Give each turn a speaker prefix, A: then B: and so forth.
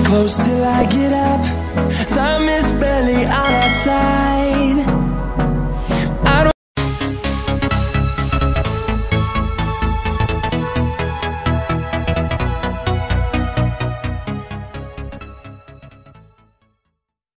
A: close till I get up. Time is barely on our side.